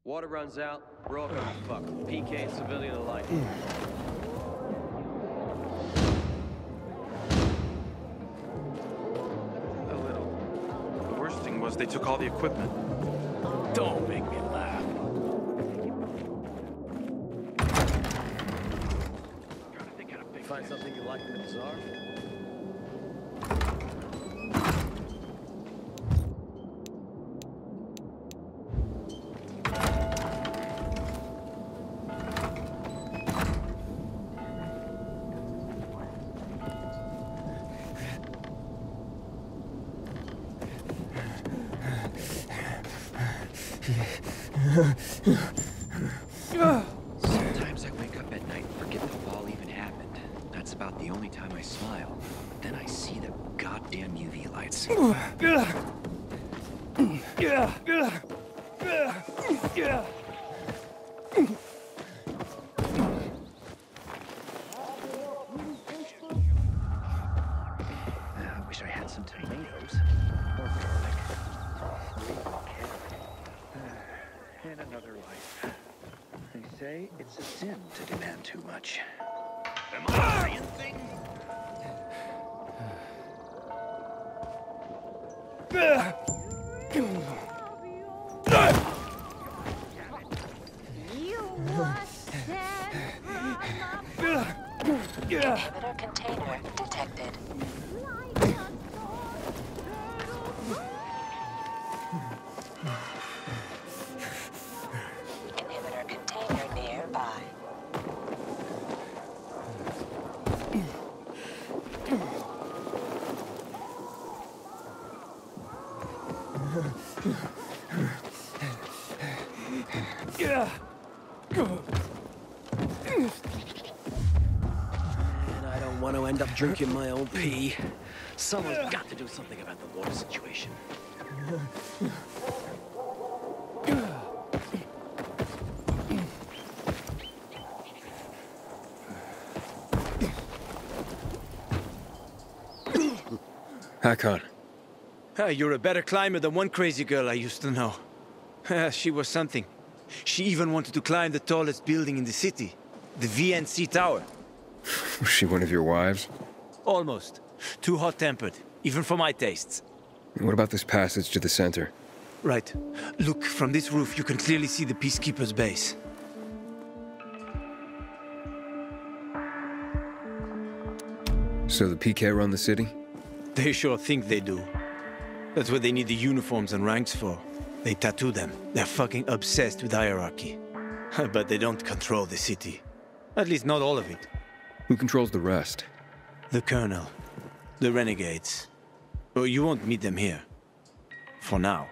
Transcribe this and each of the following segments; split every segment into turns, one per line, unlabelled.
Water runs out, we're all gonna be fucked. PK and civilian alike.
A little. The worst thing was they took all the equipment.
Don't make me laugh.
Find something you like in the bazaar?
Sometimes I wake up at night and forget the fall even happened. That's about the only time I smile. Then I see the goddamn UV lights. I wish I had some tomatoes. Or garlic. And another life. They say it's a sin to demand too much. Am I saying things?
Inhibitor container detected. Inhibitor container nearby.
And I don't want to end up drinking my own pee. Someone's got to do something about the water situation.
Hakon.
You're a better climber than one crazy girl I used to know. She was something. She even wanted to climb the tallest building in the city, the VNC Tower.
Was she one of your wives?
Almost. Too hot-tempered, even for my tastes.
What about this passage to the center?
Right. Look, from this roof you can clearly see the Peacekeeper's base.
So the PK run the city?
They sure think they do. That's what they need the uniforms and ranks for. They tattoo them. They're fucking obsessed with hierarchy. But they don't control the city. At least not all of it.
Who controls the rest?
The Colonel. The Renegades. Oh, you won't meet them here. For now.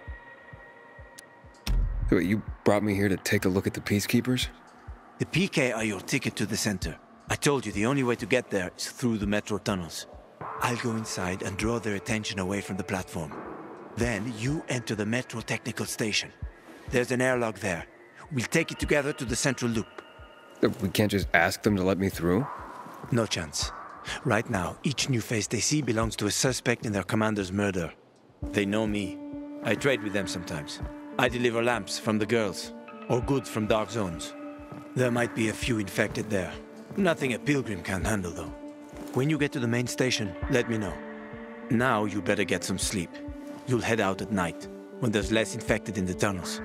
Wait, you brought me here to take a look at the Peacekeepers?
The PK are your ticket to the center. I told you the only way to get there is through the metro tunnels. I'll go inside and draw their attention away from the platform. Then you enter the metro technical station. There's an airlock there. We'll take it together to the central loop.
We can't just ask them to let me through?
No chance. Right now, each new face they see belongs to a suspect in their commander's murder. They know me. I trade with them sometimes. I deliver lamps from the girls, or goods from dark zones. There might be a few infected there. Nothing a pilgrim can handle, though. When you get to the main station, let me know. Now you better get some sleep. You'll head out at night, when there's less infected in the tunnels.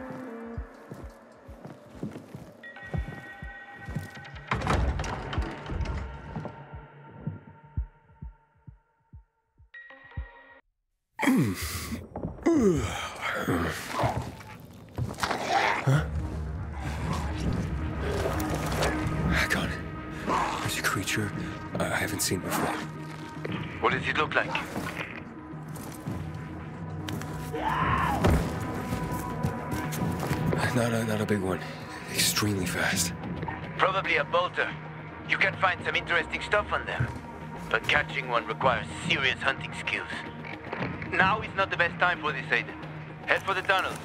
Huh? Hakon, there's a creature I haven't seen before.
What does it look like?
Not a big one. Extremely fast.
Probably a bolter. You can find some interesting stuff on them. But catching one requires serious hunting skills. Now is not the best time for this, Aiden. Head for the tunnels.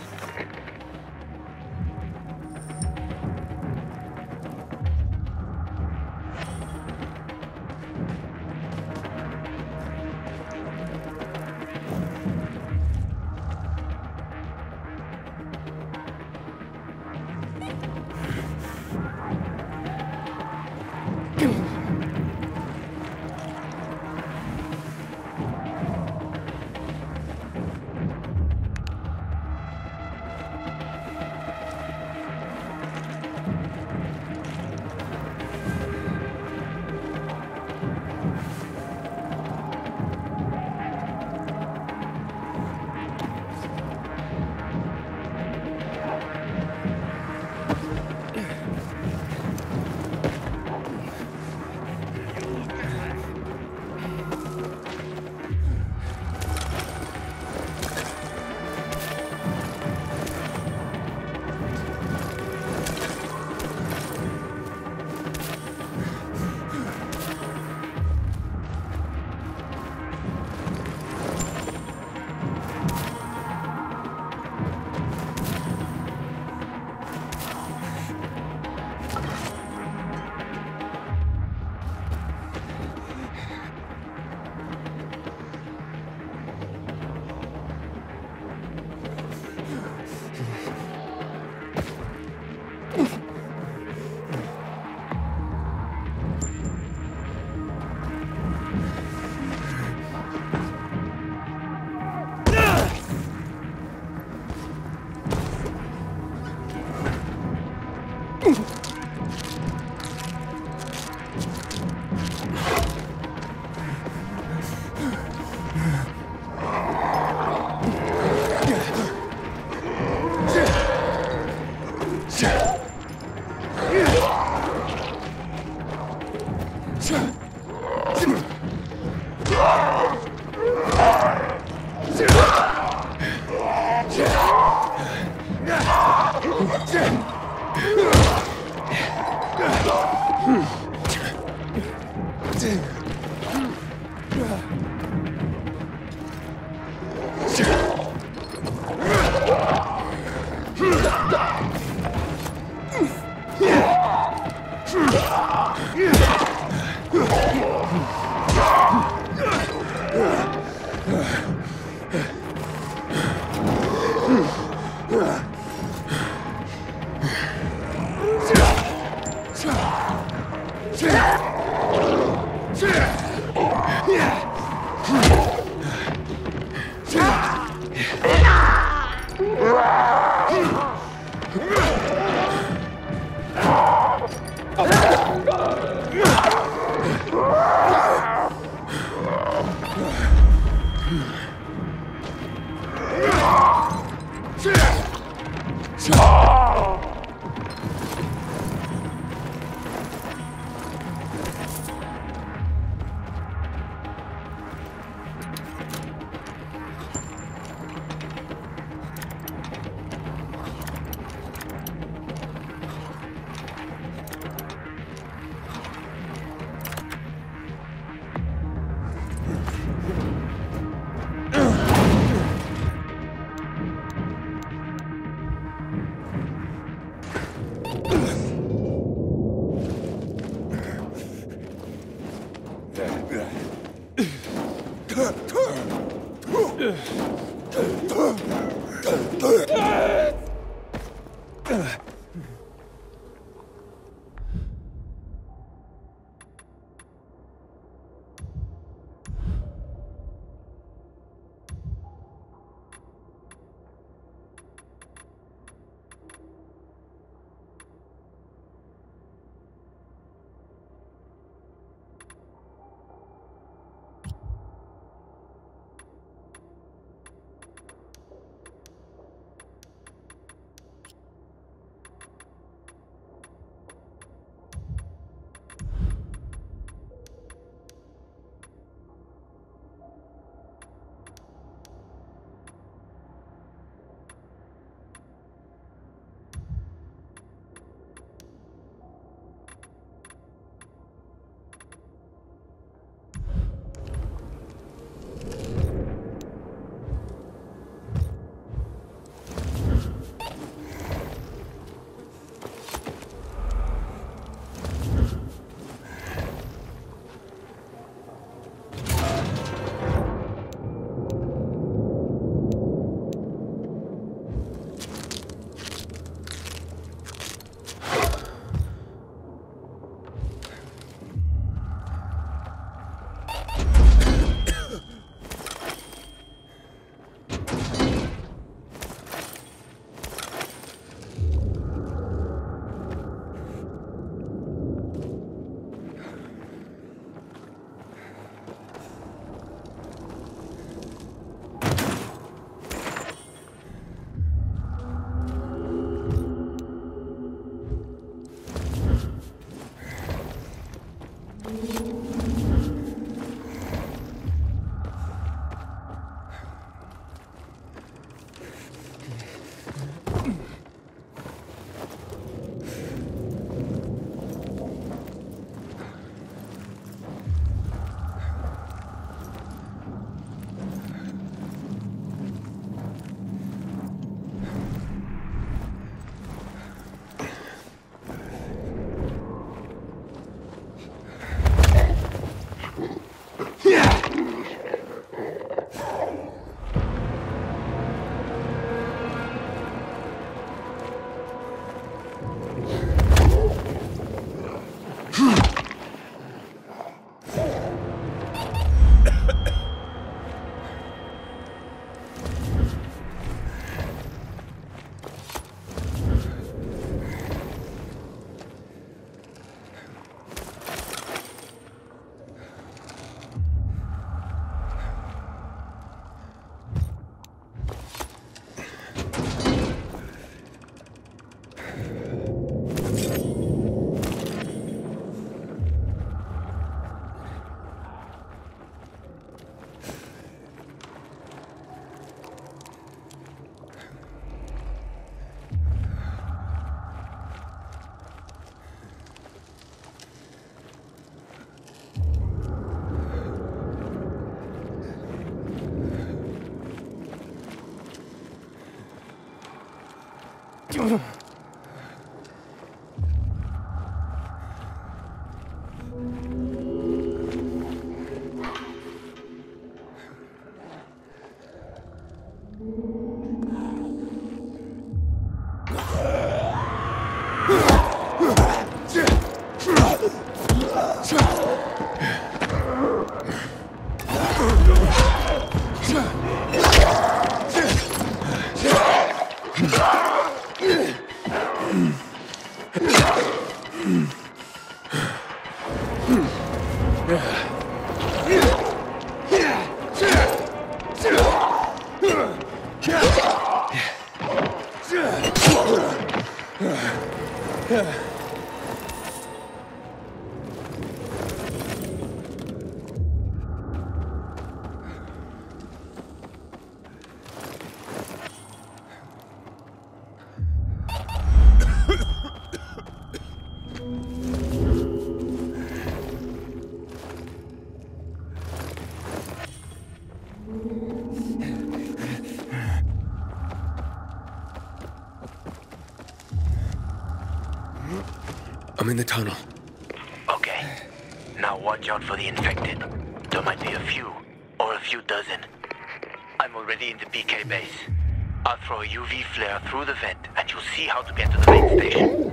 I'm in the tunnel.
Okay. Now watch out for the infected. There might be a few, or a few dozen. I'm already in the PK base. I'll throw a UV flare through the vent, and you'll see how to get to the main station.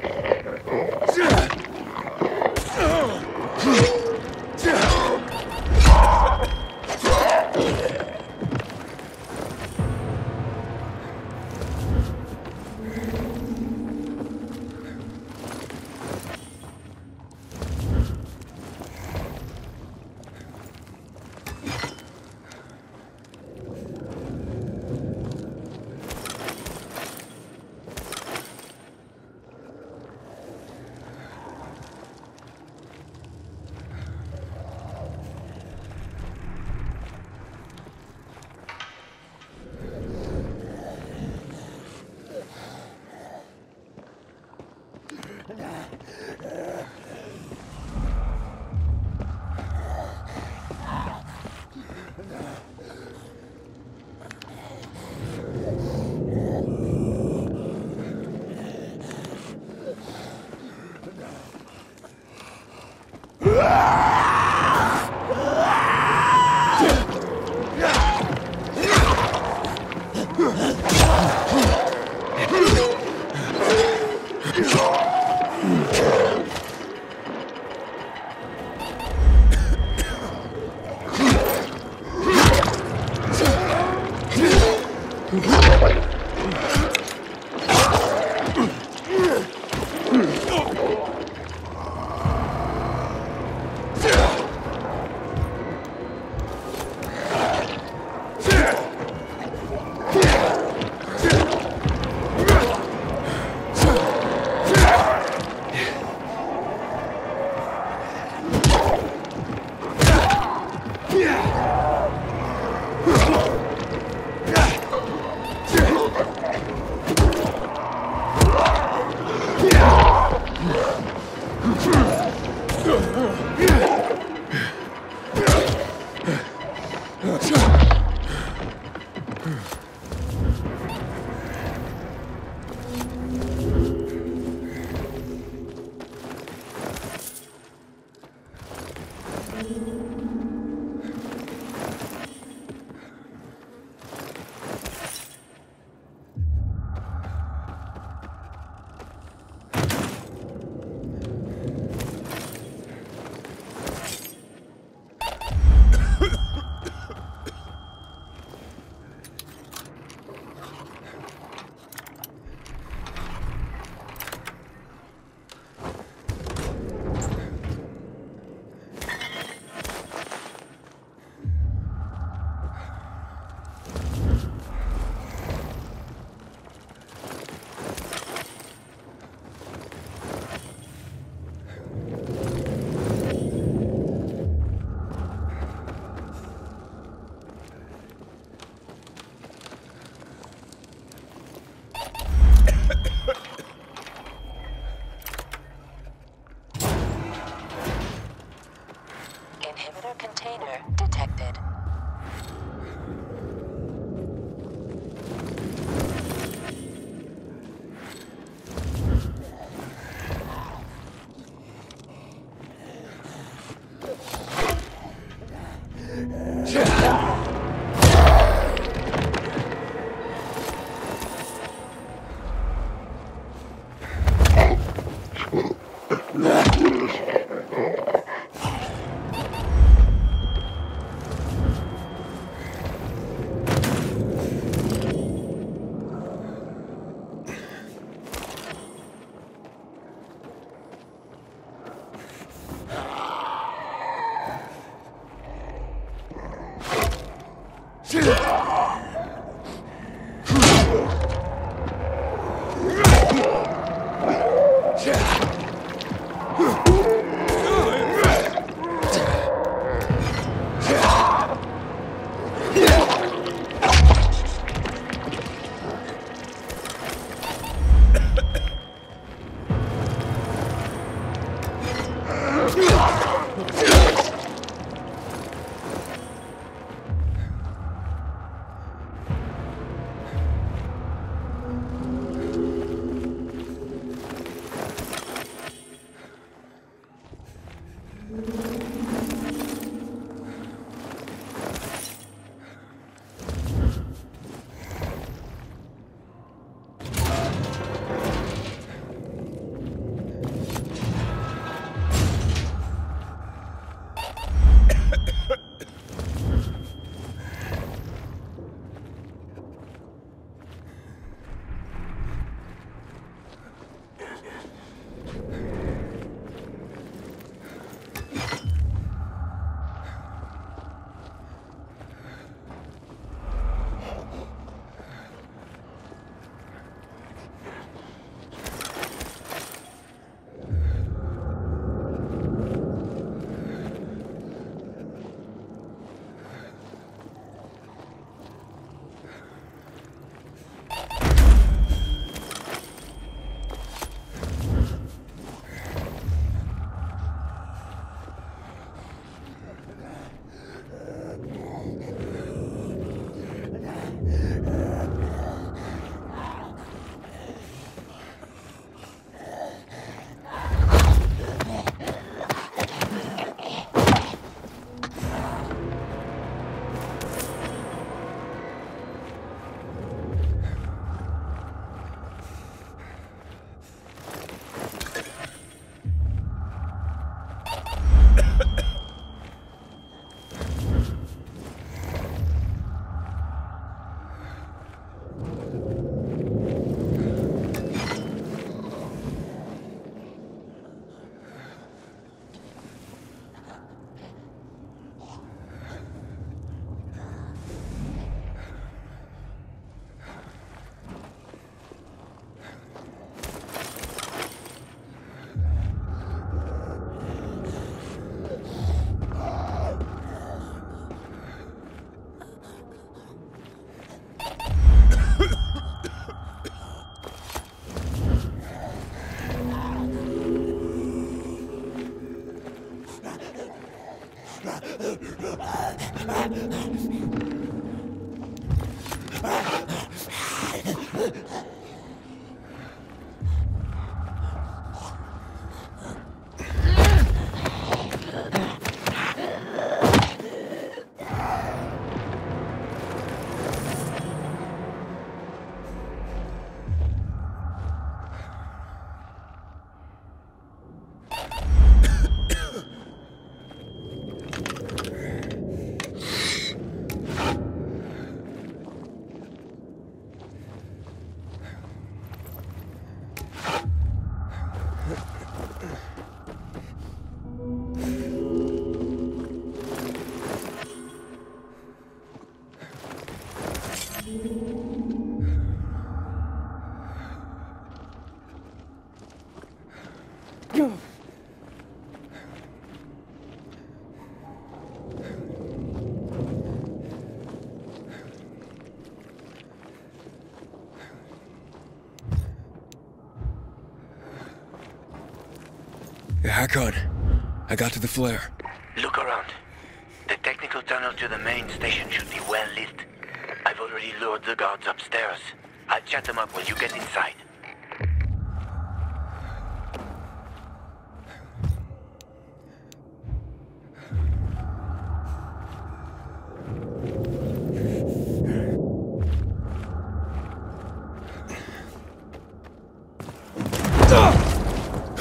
Yeah, Hakon. I got to the flare.
Look around. The technical tunnel to the main station should be well lit. I've already lured the guards upstairs. I'll chat them up when you get inside.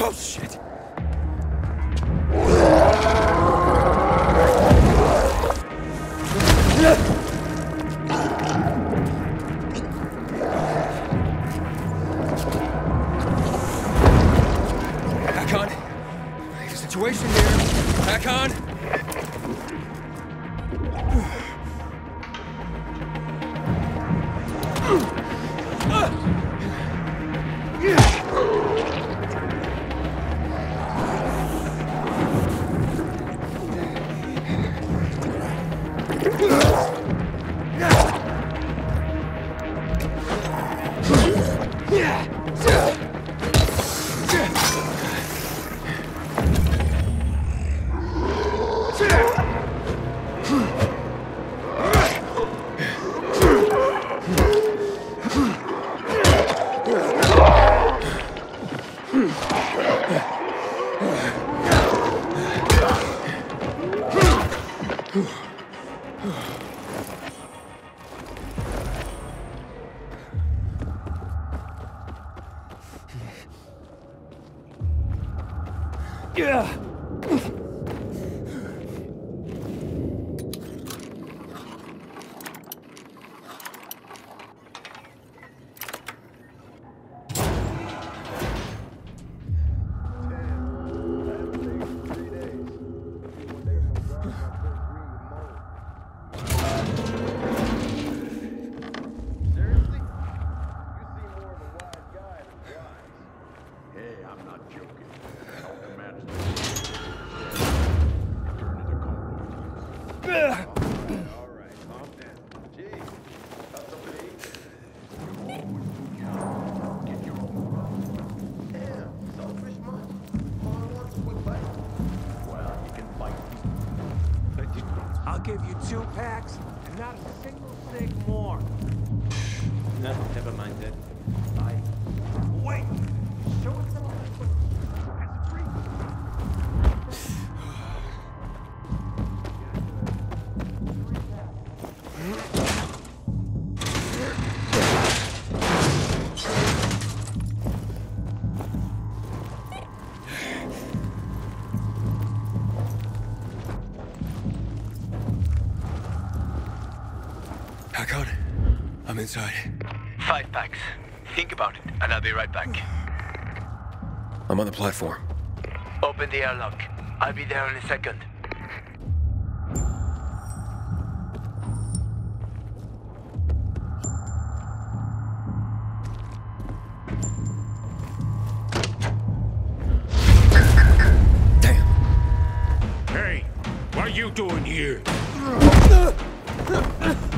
Oh, shit! Back on. There's a situation here. Back on.
I'll give you 2 packs and not a single cig more.
No, never mind that.
Wait! Show us some of this. That's a treat.
Back on. I'm inside.
5 packs. Think about it, and I'll be right back.
I'm on the platform.
Open the airlock. I'll be there in a second.
Damn.
Hey, what are you doing here?